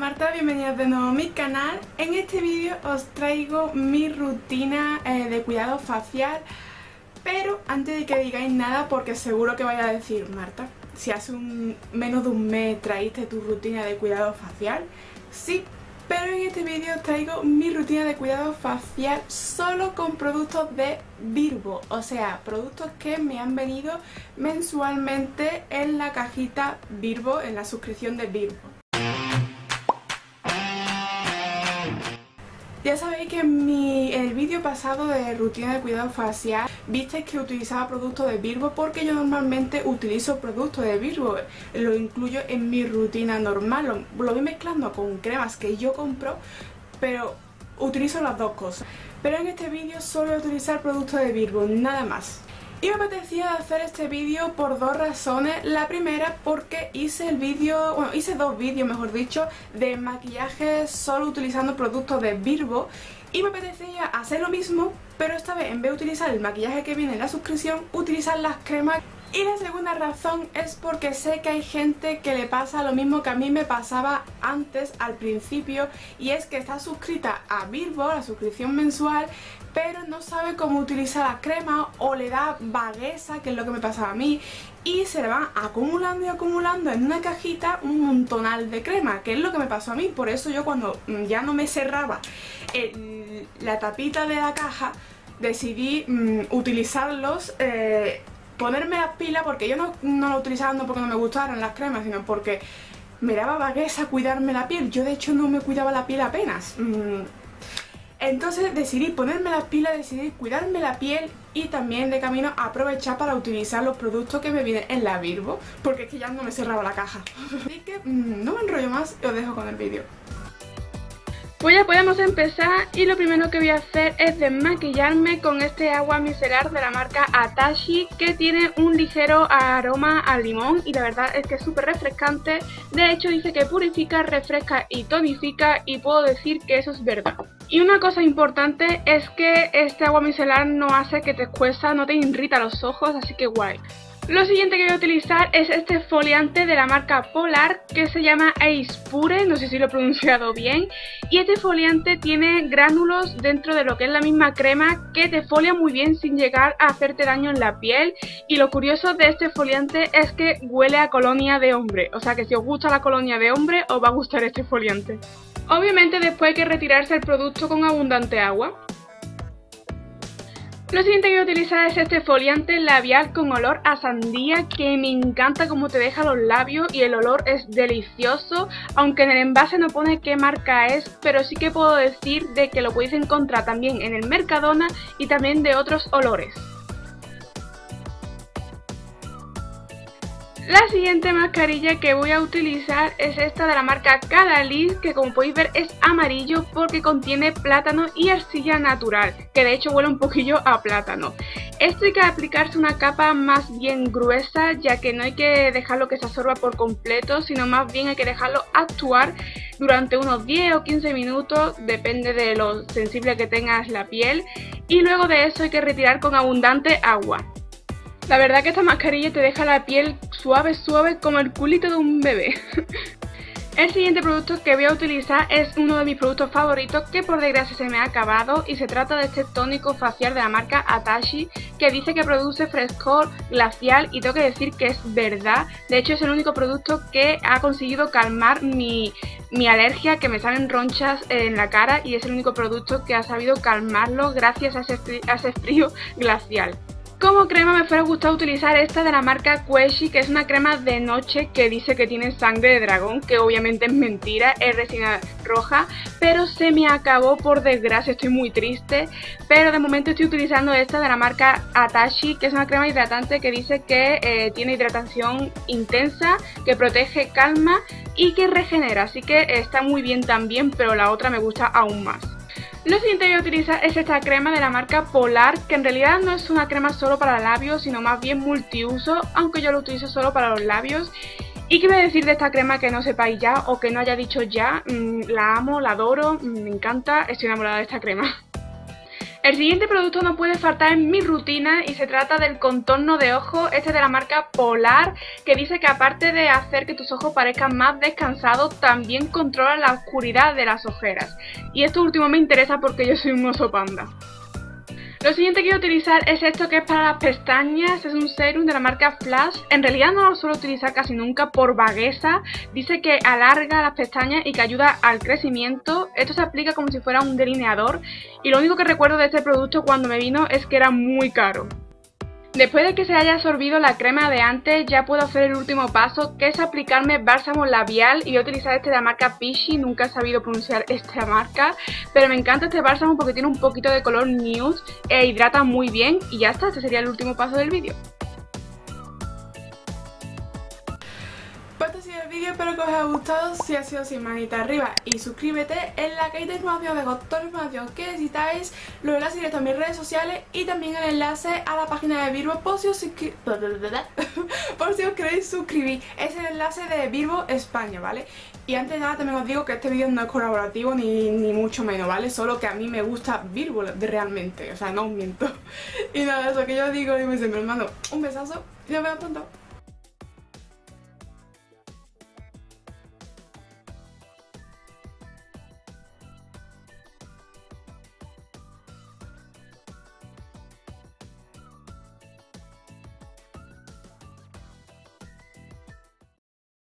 Marta, bienvenidos de nuevo a mi canal. En este vídeo os traigo mi rutina de cuidado facial. Pero antes de que digáis nada, porque seguro que vais a decir: Marta, si hace menos de un mes traíste tu rutina de cuidado facial. Sí, pero en este vídeo os traigo mi rutina de cuidado facial solo con productos de Virbo. O sea, productos que me han venido mensualmente en la cajita Virbo, en la suscripción de Virbo. Ya sabéis que en el vídeo pasado de rutina de cuidado facial visteis que utilizaba productos de Virbo porque yo normalmente utilizo productos de Virbo, lo incluyo en mi rutina normal, lo voy mezclando con cremas que yo compro, pero utilizo las dos cosas. Pero en este vídeo solo voy a utilizar productos de Virbo, nada más. Y me apetecía hacer este vídeo por dos razones. La primera porque hice hice dos vídeos, mejor dicho, de maquillaje solo utilizando productos de Virbo. Y me apetecía hacer lo mismo, pero esta vez en vez de utilizar el maquillaje que viene en la suscripción, utilizar las cremas. Y la segunda razón es porque sé que hay gente que le pasa lo mismo que a mí me pasaba antes, al principio, y es que está suscrita a Virbo, la suscripción mensual, pero no sabe cómo utilizar las cremas o le da vagueza, que es lo que me pasaba a mí, y se le van acumulando y acumulando en una cajita un montonal de crema, que es lo que me pasó a mí. Por eso yo, cuando ya no me cerraba la tapita de la caja, decidí utilizarlos, ponerme las pilas, porque yo no lo utilizaba no porque no me gustaran las cremas, sino porque me daba vagueza cuidarme la piel. Yo de hecho no me cuidaba la piel apenas. Entonces decidí ponerme las pilas, decidí cuidarme la piel y también de camino aprovechar para utilizar los productos que me vienen en la Virbo, porque es que ya no me cerraba la caja. Así que no me enrollo más y os dejo con el vídeo. Pues ya podemos empezar, y lo primero que voy a hacer es desmaquillarme con este agua micelar de la marca Atashi, que tiene un ligero aroma a limón y la verdad es que es súper refrescante. De hecho dice que purifica, refresca y tonifica, y puedo decir que eso es verdad. Y una cosa importante es que este agua micelar no hace que te escueza, no te irrita los ojos, así que guay. Lo siguiente que voy a utilizar es este exfoliante de la marca Polar, que se llama Ace Pure, no sé si lo he pronunciado bien. Y este exfoliante tiene gránulos dentro de lo que es la misma crema, que te exfolia muy bien sin llegar a hacerte daño en la piel. Y lo curioso de este exfoliante es que huele a colonia de hombre, o sea que si os gusta la colonia de hombre os va a gustar este exfoliante. Obviamente después hay que retirarse el producto con abundante agua. Lo siguiente que voy a utilizar es este exfoliante labial con olor a sandía, que me encanta cómo te deja los labios y el olor es delicioso, aunque en el envase no pone qué marca es, pero sí que puedo decir de que lo podéis encontrar también en el Mercadona y también de otros olores. La siguiente mascarilla que voy a utilizar es esta de la marca Cadalis, que como podéis ver es amarillo porque contiene plátano y arcilla natural, que de hecho huele un poquillo a plátano. Esto hay que aplicarse una capa más bien gruesa, ya que no hay que dejarlo que se absorba por completo, sino más bien hay que dejarlo actuar durante unos 10 o 15 minutos, depende de lo sensible que tengas la piel, y luego de eso hay que retirar con abundante agua. La verdad que esta mascarilla te deja la piel suave como el culito de un bebé. El siguiente producto que voy a utilizar es uno de mis productos favoritos, que por desgracia se me ha acabado, y se trata de este tónico facial de la marca Atashi, que dice que produce frescor glacial, y tengo que decir que es verdad. De hecho es el único producto que ha conseguido calmar mi alergia, que me salen ronchas en la cara, y es el único producto que ha sabido calmarlo gracias a ese frío glacial. Como crema me fuera gustado utilizar esta de la marca Queshi, que es una crema de noche que dice que tiene sangre de dragón, que obviamente es mentira, es resina roja, pero se me acabó por desgracia, estoy muy triste. Pero de momento estoy utilizando esta de la marca Atashi, que es una crema hidratante que dice que tiene hidratación intensa, que protege, calma y que regenera, así que está muy bien también, pero la otra me gusta aún más. Lo siguiente que voy a utilizar es esta crema de la marca Polar, que en realidad no es una crema solo para labios, sino más bien multiuso, aunque yo lo utilizo solo para los labios. ¿Y qué voy a decir de esta crema que no sepáis ya o que no haya dicho ya? La amo, la adoro, me encanta, estoy enamorada de esta crema. El siguiente producto no puede faltar en mi rutina y se trata del contorno de ojos, este de la marca Polar, que dice que aparte de hacer que tus ojos parezcan más descansados, también controla la oscuridad de las ojeras. Y esto último me interesa porque yo soy un oso panda. Lo siguiente que voy a utilizar es esto, que es para las pestañas, es un serum de la marca Flash. En realidad no lo suelo utilizar casi nunca por vagueza, dice que alarga las pestañas y que ayuda al crecimiento. Esto se aplica como si fuera un delineador y lo único que recuerdo de este producto cuando me vino es que era muy caro. Después de que se haya absorbido la crema de antes, ya puedo hacer el último paso, que es aplicarme bálsamo labial, y voy a utilizar este de la marca Vichy. Nunca he sabido pronunciar esta marca, pero me encanta este bálsamo porque tiene un poquito de color nude e hidrata muy bien, y ya está, este sería el último paso del vídeo. Pues este ha sido el vídeo, espero que os haya gustado. Si ha sido así, manita arriba y suscríbete. En la cajita de información dejo toda la información que necesitáis, los enlaces directos a mis redes sociales y también el enlace a la página de Virbo por si os queréis suscribir. Es el enlace de Virbo España, ¿vale? Y antes de nada también os digo que este vídeo no es colaborativo ni mucho menos, ¿vale? Solo que a mí me gusta Virbo realmente, o sea, no os miento. Y nada, eso que yo digo y me siempre os mando un besazo y nos vemos pronto.